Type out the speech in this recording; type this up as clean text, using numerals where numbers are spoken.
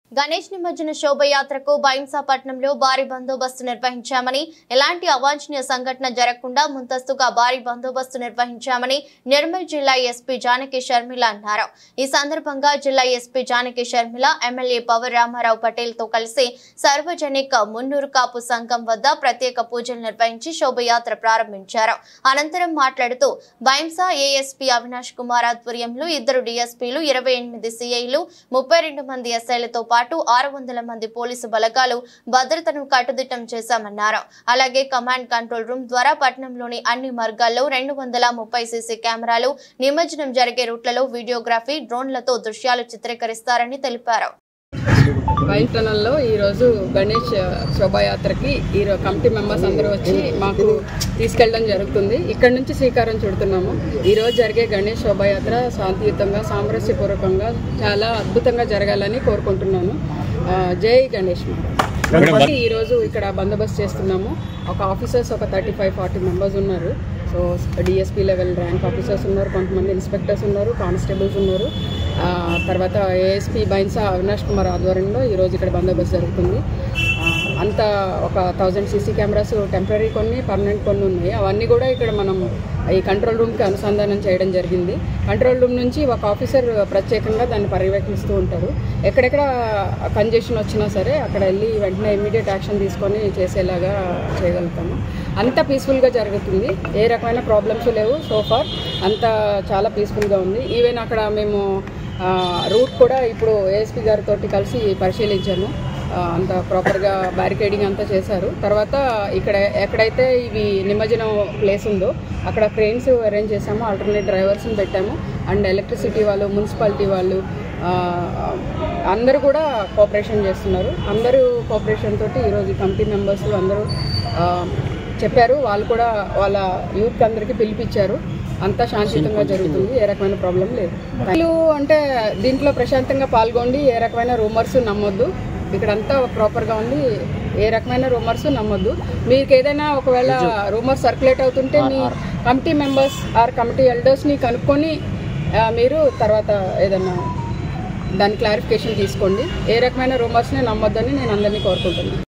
గణేష్ నిమజ్జన శోభయాత్రకు బైంసాపట్నంలో భారీ బందోబస్తు నిర్వహించామని, ఎలాంటి అవాంఛనీయ సంఘటన జరగకుండా ముందస్తుగా భారీ బందోబస్తు నిర్వహించామని నిర్మల్ జిల్లా ఎస్పీ జానకి షర్మిల అన్నారు. ఈ సందర్భంగా జిల్లా ఎస్పీ జానకి షర్మిల ఎమ్మెల్యే పవర్ రామారావు పటేల్ తో కలిసి సార్వజనిక మున్నూరు కాపు సంఘం వద్ద ప్రత్యేక పూజలు నిర్వహించి శోభయాత్ర ప్రారంభించారు. అనంతరం మాట్లాడుతూ బైంసా ఏఎస్పీ అవినాష్ కుమార్ ఆధ్వర్యంలో 2 డీఎస్పీలు, 28 సిఐలు, 32 మంది ఎస్ఐలతో 600 మంది పోలీసు బలగాలు భద్రతను కట్టుదిట్టం చేశామన్నారు. అలాగే కమాండ్ కంట్రోల్ రూమ్ ద్వారా పట్టణంలోని అన్ని మార్గాల్లో 230 సీసీ కెమెరాలు, నిమజ్జనం జరిగే రూట్లలో వీడియోగ్రఫీ, డ్రోన్లతో దృశ్యాలు చిత్రీకరిస్తారని తెలిపారు. బైంటనల్లో ఈరోజు గణేష్ శోభాయాత్రకి కమిటీ మెంబర్స్ అందరూ వచ్చి మాకు తీసుకెళ్ళడం జరుగుతుంది. ఇక్కడ నుంచి శ్రీకారం చుడుతున్నాము. ఈరోజు జరిగే గణేష్ శోభాయాత్ర శాంతియుతంగా, సామరస్యపూర్వకంగా, చాలా అద్భుతంగా జరగాలని కోరుకుంటున్నాను. జై గణేష్. ఈరోజు ఇక్కడ బందోబస్తు చేస్తున్నాము. ఒక ఆఫీసర్స్ ఒక 35-40 మెంబర్స్ ఉన్నారు. So DSP level rank officers ఉన్నారు, కొంతమంది ఇన్స్పెక్టర్స్ ఉన్నారు, కానిస్టేబుల్స్ ఉన్నారు. తర్వాత ఏఎస్పీ బైంసా అవినాష్ కుమార్ ఆధ్వర్యంలో ఈరోజు ఇక్కడ బందోబస్తు జరుగుతుంది. అంతా ఒక 1000 సీసీ కెమెరాస్ టెంపరీ కొన్ని, పర్మనెంట్ కొన్ని ఉన్నాయి. అవన్నీ కూడా ఇక్కడ మనం ఈ కంట్రోల్ రూమ్కి అనుసంధానం చేయడం జరిగింది. కంట్రోల్ రూమ్ నుంచి ఒక ఆఫీసర్ ప్రత్యేకంగా దాన్ని పర్యవేక్షిస్తూ ఉంటారు. ఎక్కడెక్కడ కంజెషన్ వచ్చినా సరే అక్కడ వెళ్ళి వెంటనే ఇమ్మీడియట్ యాక్షన్ తీసుకొని చేసేలాగా చేయగలుగుతాము. అంతా పీస్ఫుల్గా జరుగుతుంది. ఏ రకమైన ప్రాబ్లమ్స్ లేవు. సోఫార్ అంతా చాలా పీస్ఫుల్గా ఉంది. ఈవెన్ అక్కడ మేము రూట్ కూడా ఇప్పుడు ఏఎస్పీ గారితో కలిసి పరిశీలించాము. అంత ప్రాపర్గా బ్యారికేడింగ్ అంతా చేశారు. తర్వాత ఇక్కడ ఎక్కడైతే ఇవి నిమజ్జనం ప్లేస్ ఉందో అక్కడ క్రెయిన్స్ అరేంజ్ చేసాము, ఆల్టర్నేట్ డ్రైవర్స్ని పెట్టాము. అండ్ ఎలక్ట్రిసిటీ వాళ్ళు, మున్సిపాలిటీ వాళ్ళు అందరూ కూడా కోఆపరేషన్ చేస్తున్నారు. అందరూ కోఆపరేషన్ తోటి ఈరోజు కమిటీ మెంబర్స్ అందరూ చెప్పారు. వాళ్ళు కూడా వాళ్ళ యూత్ అందరికీ పిలిపించారు. అంతా శాంతియుతంగా జరుగుతుంది. ఏ రకమైన ప్రాబ్లం లేదు. అంటే దీంట్లో ప్రశాంతంగా పాల్గొండి. ఏ రకమైన రూమర్స్ నమ్మొద్దు. ఇక్కడంతా ప్రాపర్గా ఉంది. ఏ రకమైన రూమర్స్ నమ్మొద్దు. మీకు ఏదైనా ఒకవేళ రూమర్స్ సర్క్యులేట్ అవుతుంటే మీ కమిటీ మెంబర్స్ ఆర్ కమిటీ ఎల్డర్స్ని కనుక్కొని మీరు తర్వాత ఏదైనా దాని క్లారిఫికేషన్ తీసుకోండి. ఏ రకమైన రూమర్స్ని నమ్మొద్దని నేను అందరినీ కోరుకుంటున్నాను.